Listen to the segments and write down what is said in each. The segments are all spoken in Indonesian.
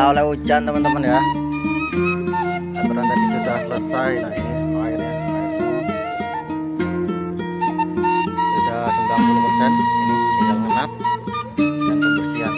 kalah oleh hujan teman-teman ya. Aturan tadi sudah selesai. Nah ini airnya, air semua sudah 90%. Ini tinggal ngenat dan pembersihan.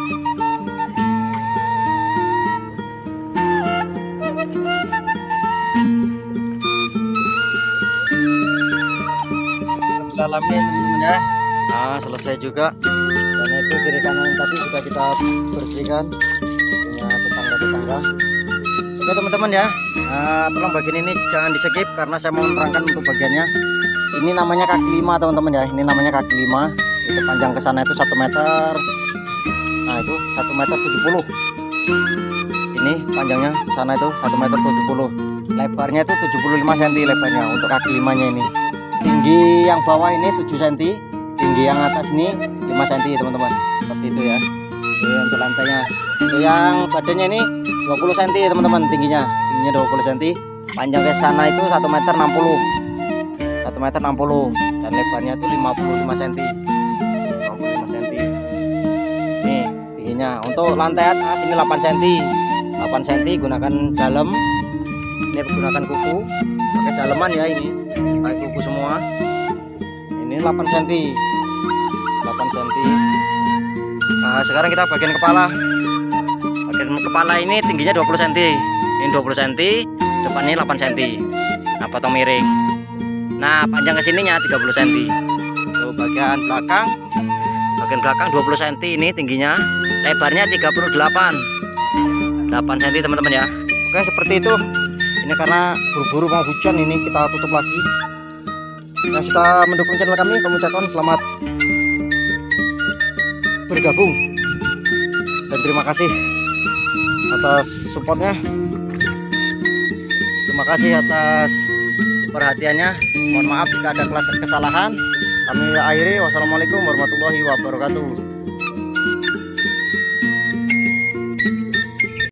Alami teman-teman ya. Nah selesai juga, dan itu kiri kanan tadi sudah kita bersihkan, punya tetangga-tetangga. Oke teman-teman ya, tolong bagian ini jangan di skip karena saya mau menerangkan untuk bagiannya. Ini namanya kaki 5 teman-teman ya, ini namanya kaki 5. Itu panjang ke sana itu 1 meter. Nah itu 1 meter 70. Ini panjangnya ke sana itu 1 meter 70. Lebarnya itu 75 cm lebarnya untuk kaki 5 nya ini. Tinggi yang bawah ini 7 cm, tinggi yang atas ini 5 cm teman-teman, seperti itu ya. Ini untuk lantainya. Untuk yang badannya ini 20 cm teman-teman, tingginya 20 cm, panjang ke sana itu 1 meter 60, 1 meter 60, dan lebarnya itu 55 cm, 55 cm. Nih tingginya. Untuk lantai atas ini 8 cm, 8 cm gunakan dalam. Ini gunakan kuku, pakai daleman ya, ini pakai kuku semua. Ini 8 cm, 8 cm. Nah sekarang kita bagian kepala. Bagian kepala ini tingginya 20 cm, ini 20 cm, depannya 8 cm. Nah potong miring. Nah panjang kesininya 30 cm. Tuh bagian belakang 20 cm ini tingginya, lebarnya 38 cm teman-teman ya. Oke seperti itu. Ini karena buru-buru mau hujan, ini kita tutup lagi. Yang sudah mendukung channel kami ucapkan selamat bergabung dan terima kasih atas supportnya. Terima kasih atas perhatiannya. Mohon maaf jika ada kesalahan. Kami akhiri. Wassalamualaikum warahmatullahi wabarakatuh.